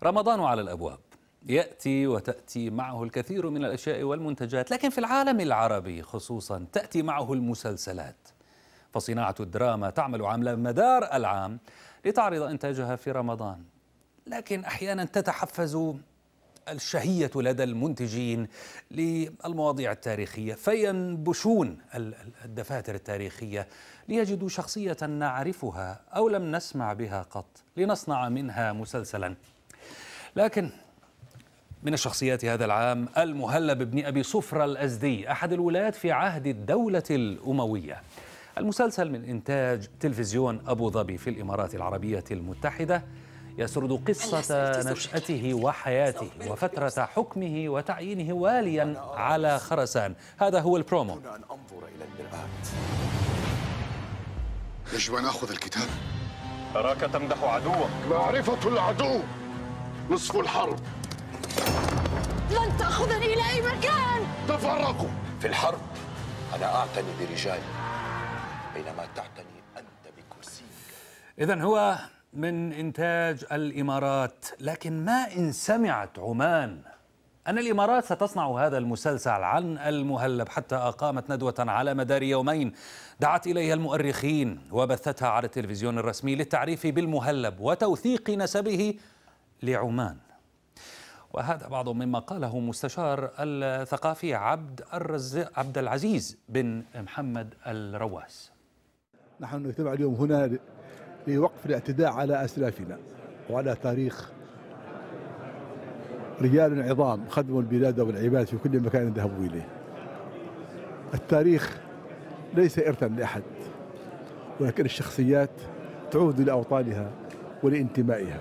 رمضان على الأبواب، يأتي وتأتي معه الكثير من الأشياء والمنتجات، لكن في العالم العربي خصوصا تأتي معه المسلسلات. فصناعة الدراما تعمل على مدار العام لتعرض إنتاجها في رمضان، لكن أحيانا تتحفز الشهية لدى المنتجين للمواضيع التاريخية فينبشون الدفاتر التاريخية ليجدوا شخصية نعرفها أو لم نسمع بها قط لنصنع منها مسلسلا. لكن من الشخصيات هذا العام المهلب بن أبي صفرة الأزدي، أحد الولاة في عهد الدولة الأموية. المسلسل من إنتاج تلفزيون أبو ظبي في الإمارات العربية المتحدة، يسرد قصة نشأته وحياته وفترة حكمه وتعيينه واليا على خرسان. هذا هو البرومو. يجب أن أخذ الكتاب. أراك تمدح عدوك. معرفة العدو نصف الحرب. لن تأخذني إلى أي مكان. تفرقوا. في الحرب أنا أعتني برجالي بينما تعتني أنت بكرسيك. إذن هو من إنتاج الإمارات، لكن ما إن سمعت عمان أن الإمارات ستصنع هذا المسلسل عن المهلب، حتى أقامت ندوة على مدار يومين دعت إليها المؤرخين وبثتها على التلفزيون الرسمي للتعريف بالمهلب وتوثيق نسبه لعمان. وهذا بعض مما قاله مستشار الثقافي عبد العزيز بن محمد الرواس. نحن نجتمع اليوم هنا لوقف الاعتداء على أسلافنا وعلى تاريخ رجال عظام خدموا البلاد والعباد في كل مكان ذهبوا إليه. التاريخ ليس إرثا لأحد، ولكن الشخصيات تعود لأوطانها ولانتمائها.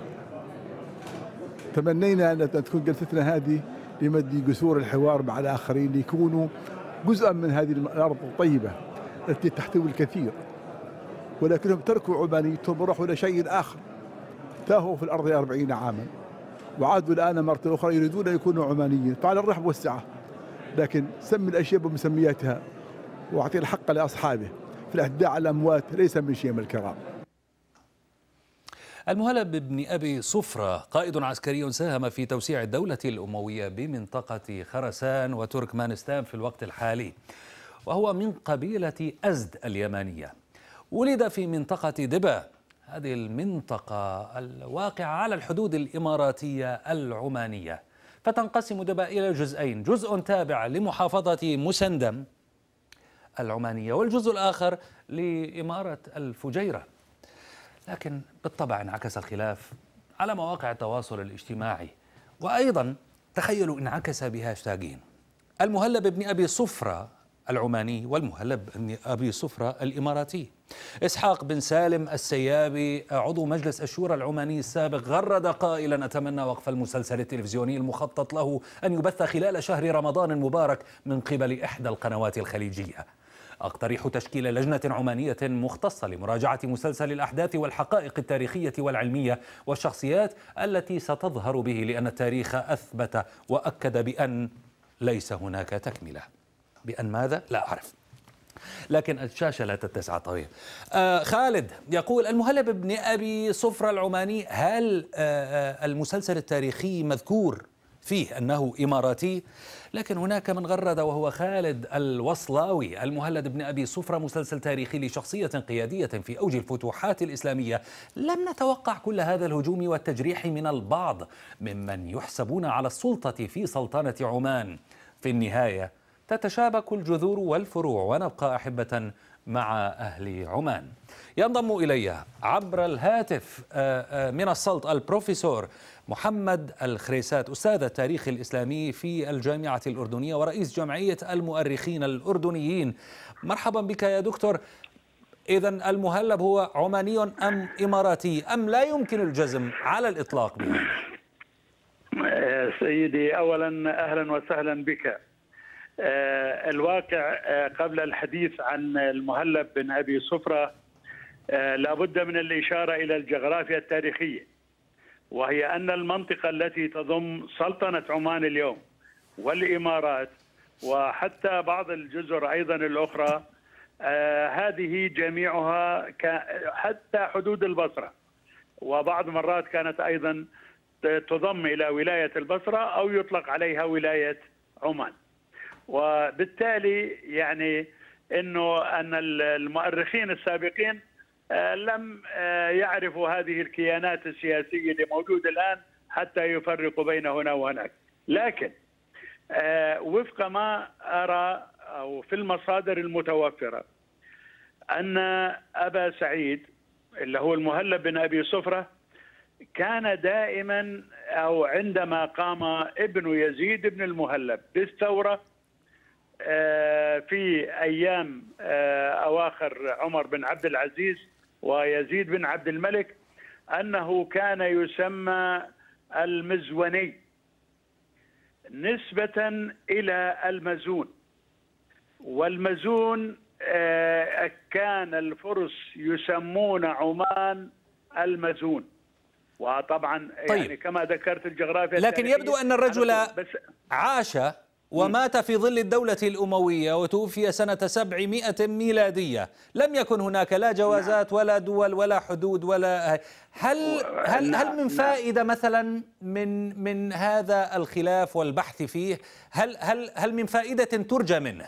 تمنينا أن تكون جلستنا هذه لمد جسور الحوار مع الآخرين ليكونوا جزءا من هذه الأرض الطيبة التي تحتوي الكثير، ولكنهم تركوا عمانيتهم وراحوا إلى شيء آخر. تاهوا في الأرض 40 عاما وعادوا الآن مرة أخرى يريدون أن يكونوا عمانيين. فعلى الرحب والسعة، لكن سمي الأشياء بمسمياتها واعطي الحق لأصحابه. في الاعتداء على الأموات ليس من شيم الكرام. المهلب بن أبي صفرة قائد عسكري ساهم في توسيع الدولة الأموية بمنطقة خرسان وتركمانستان في الوقت الحالي، وهو من قبيلة أزد اليمانية. ولد في منطقة دبا، هذه المنطقة الواقعة على الحدود الإماراتية العمانية. فتنقسم دبا إلى جزئين، جزء تابع لمحافظة مسندم العمانية والجزء الآخر لإمارة الفجيرة. لكن بالطبع انعكس الخلاف على مواقع التواصل الاجتماعي، وأيضا تخيلوا انعكس بهاشتاجين: المهلب بن أبي صفرة العماني والمهلب بن أبي صفرة الإماراتي. إسحاق بن سالم السيابي عضو مجلس الشورى العماني السابق غرد قائلا: أتمنى وقف المسلسل التلفزيوني المخطط له أن يبث خلال شهر رمضان المبارك من قبل إحدى القنوات الخليجية. أقترح تشكيل لجنة عمانية مختصة لمراجعة مسلسل الأحداث والحقائق التاريخية والعلمية والشخصيات التي ستظهر به، لأن التاريخ أثبت وأكد بأن ليس هناك تكملة. بأن ماذا؟ لا أعرف، لكن الشاشة لا تتسع. طويل. خالد يقول: المهلب بن أبي صفرة العماني، هل المسلسل التاريخي مذكور فيه أنه إماراتي؟ لكن هناك من غرد وهو خالد الوصلاوي: المهلب بن أبي صفرة مسلسل تاريخي لشخصية قيادية في أوج الفتوحات الإسلامية. لم نتوقع كل هذا الهجوم والتجريح من البعض ممن يحسبون على السلطة في سلطنة عمان. في النهاية تتشابك الجذور والفروع، ونبقى أحبة مع أهل عمان. ينضم إلي عبر الهاتف من السلط البروفيسور محمد الخريسات، أستاذ التاريخ الإسلامي في الجامعة الأردنية ورئيس جمعية المؤرخين الأردنيين. مرحبا بك يا دكتور. إذن المهلب هو عماني أم إماراتي، أم لا يمكن الجزم على الإطلاق بهذا؟ سيدي، أولا أهلا وسهلا بك. الواقع قبل الحديث عن المهلب بن أبي صفرة لابد من الإشارة إلى الجغرافيا التاريخية، وهي أن المنطقة التي تضم سلطنة عمان اليوم والإمارات وحتى بعض الجزر أيضا الأخرى، هذه جميعها حتى حدود البصرة، وبعض مرات كانت أيضا تضم إلى ولاية البصرة أو يطلق عليها ولاية عمان. وبالتالي يعني أن المؤرخين السابقين لم يعرفوا هذه الكيانات السياسية اللي موجودة الآن حتى يفرقوا بين هنا وهناك. لكن وفق ما أرى أو في المصادر المتوفرة أن أبا سعيد اللي هو المهلب بن أبي صفرة كان دائما أو عندما قام ابن يزيد بن المهلب بالثورة في أيام أواخر عمر بن عبد العزيز ويزيد بن عبد الملك أنه كان يسمى المزوني نسبة إلى المزون، والمزون كان الفرس يسمون عمان المزون. وطبعا طيب. يعني كما ذكرت الجغرافيا لكن يبدو أن الرجل عاش ومات في ظل الدولة الأموية وتوفي سنة 700 ميلادية. لم يكن هناك لا جوازات ولا دول ولا حدود ولا هل من فائدة مثلا من هذا الخلاف والبحث فيه؟ هل من فائدة ترجى منه؟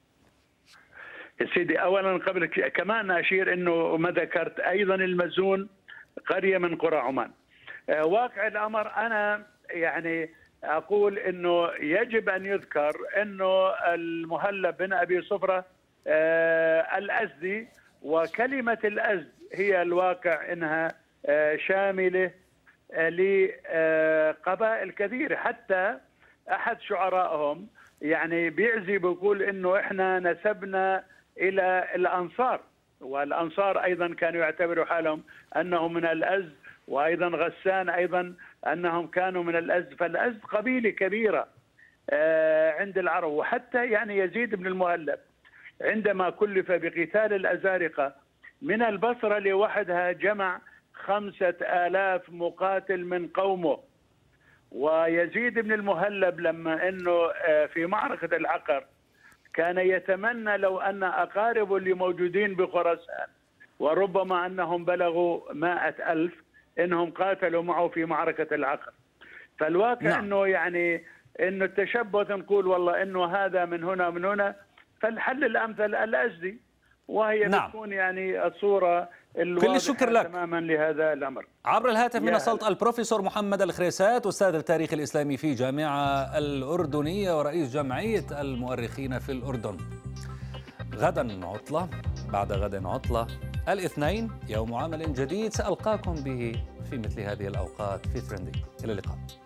سيدي أولا قبل كمان أشير أنه ما ذكرت أيضا المزون قرية من قرى عمان. واقع الأمر أنا يعني أقول أنه يجب أن يذكر أنه المهلب بن أبي صفرة الأزدي، وكلمة الأزد هي الواقع أنها شاملة لقبائل كثيرة. حتى أحد شعرائهم يعني بيعزي بيقول أنه إحنا نسبنا إلى الأنصار، والأنصار أيضا كانوا يعتبروا حالهم أنهم من الأزد، وأيضا غسان أيضا أنهم كانوا من الأزد. فالأزد قبيلة كبيرة عند العرب. وحتى يعني يزيد بن المهلب عندما كلف بقتال الأزارقة من البصرة لوحدها جمع 5000 مقاتل من قومه. ويزيد بن المهلب لما أنه في معركة العقر كان يتمنى لو أن أقاربه اللي موجودين بخراسان وربما أنهم بلغوا 100,000 إنهم قاتلوا معه في معركة العقر. فالواقع نعم. أنه يعني أنه التشبث نقول والله أنه هذا من هنا ومن هنا، فالحل الأمثل الأزدي، وهي نعم. بتكون يعني الصورة كل الشكر لك تماما لهذا الأمر. عبر الهاتف من السلطة البروفيسور محمد الخريسات، أستاذ التاريخ الإسلامي في جامعة الأردنية ورئيس جمعية المؤرخين في الأردن. غدا عطلة، بعد غد عطلة، الاثنين يوم عمل جديد سألقاكم به في مثل هذه الأوقات في ترندي. إلى اللقاء.